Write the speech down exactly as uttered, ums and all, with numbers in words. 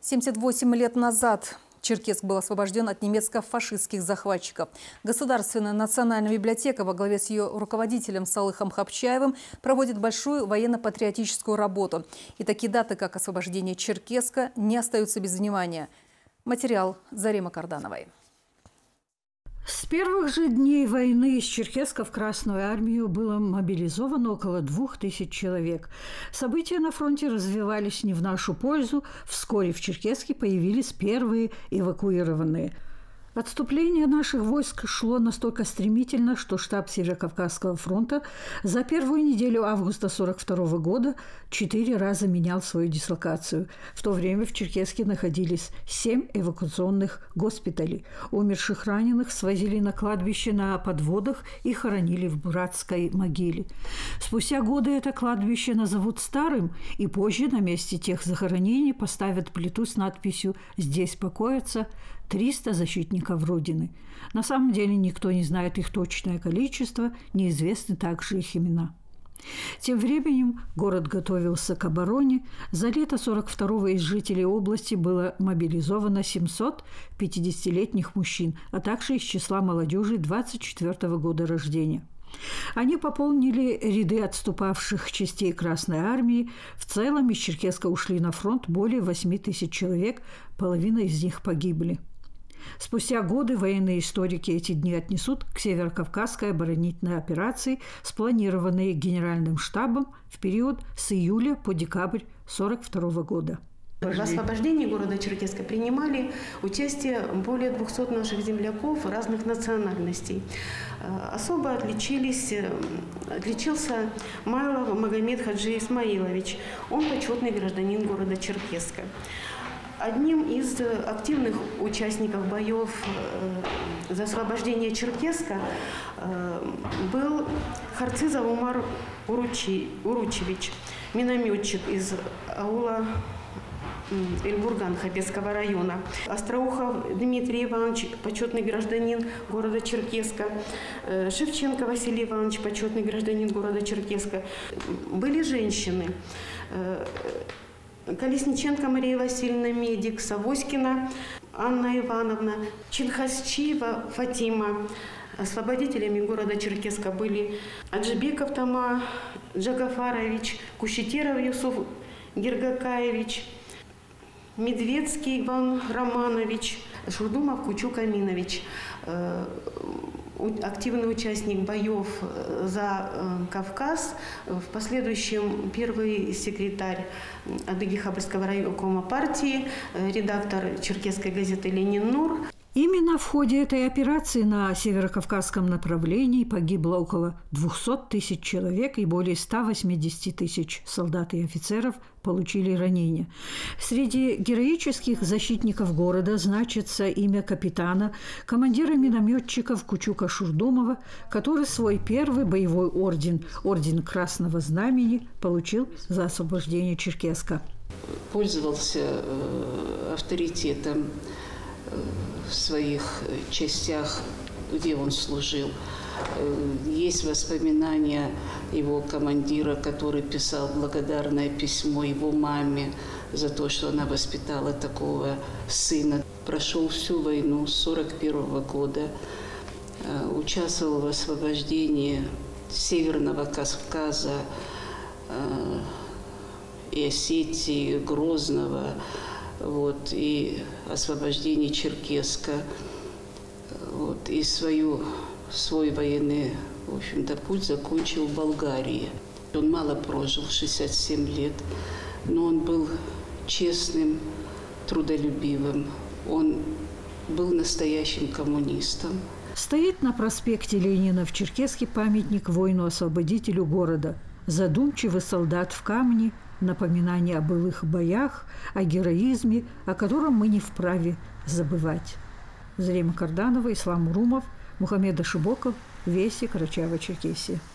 семьдесят восемь лет назад Черкесск был освобожден от немецко-фашистских захватчиков. Государственная национальная библиотека во главе с ее руководителем Салыхом Хапчаевым проводит большую военно-патриотическую работу. И такие даты, как освобождение Черкесска, не остаются без внимания. Материал Заремы Кардановой. С первых же дней войны из Черкесска в Красную армию было мобилизовано около двух тысяч человек. События на фронте развивались не в нашу пользу. Вскоре в Черкесске появились первые эвакуированные. Отступление наших войск шло настолько стремительно, что штаб Северокавказского фронта за первую неделю августа сорок второго года четыре раза менял свою дислокацию. В то время в Черкесске находились семь эвакуационных госпиталей. Умерших раненых свозили на кладбище на подводах и хоронили в братской могиле. Спустя годы это кладбище назовут старым, и позже на месте тех захоронений поставят плиту с надписью «Здесь покоятся триста защитников Родины». На самом деле никто не знает их точное количество, неизвестны также их имена. Тем временем город готовился к обороне. За лето сорок второго из жителей области было мобилизовано семьсот пятидесятилетних мужчин, а также из числа молодежи двадцать четвёртого года рождения. Они пополнили ряды отступавших частей Красной армии. В целом из Черкесска ушли на фронт более восьми тысяч человек, половина из них погибли. Спустя годы военные историки эти дни отнесут к Северокавказской оборонительной операции, спланированной Генеральным штабом в период с июля по декабрь сорок второго года. В освобождении города Черкесска принимали участие более двухсот наших земляков разных национальностей. Особо отличились, отличился Майлов Магомед Хаджи Исмаилович. Он почетный гражданин города Черкесска. Одним из активных участников боев за освобождение Черкесска был Харцизов Умар Уручевич, минометчик из аула Эльбурган Хабесского района. Остроухов Дмитрий Иванович, почетный гражданин города Черкесска. Шевченко Василий Иванович, почетный гражданин города Черкесска. Были женщины. Колесниченко Мария Васильевна, медик, Савоськина Анна Ивановна, Чинхасчиева Фатима. Освободителями города Черкесска были Аджибеков Тома Джагафарович, Кущетеров Юсуф Гергакаевич, Медведский Иван Романович, Шурдумов Кучук Аминович. Активный участник боев за Кавказ, в последующем первый секретарь Адыги-Хабарского райкома партии, редактор черкесской газеты «Ленин-Нур». Именно в ходе этой операции на северокавказском направлении погибло около двухсот тысяч человек, и более ста восьмидесяти тысяч солдат и офицеров получили ранения. Среди героических защитников города значится имя капитана, командира минометчиков Кучука Шурдумова, который свой первый боевой орден, орден Красного Знамени, получил за освобождение Черкесска. Пользовался авторитетом в своих частях, где он служил. Есть воспоминания его командира, который писал благодарное письмо его маме за то, что она воспитала такого сына. Прошел всю войну с сорок первого года, участвовал в освобождении Северного Кавказа и Осетии, Грозного, вот, и освобождение Черкесска, вот, и свою, свой военный, в общем-то, путь закончил в Болгарии. Он мало прожил, шестьдесят семь лет, но он был честным, трудолюбивым, он был настоящим коммунистом. Стоит на проспекте Ленина в Черкесске памятник воину-освободителю города. Задумчивый солдат в камне, напоминание о былых боях, о героизме, о котором мы не вправе забывать. Зарема Карданова, Ислам Урумов, Мухаммед Ашибоков, Вести, Карачаево-Черкесия.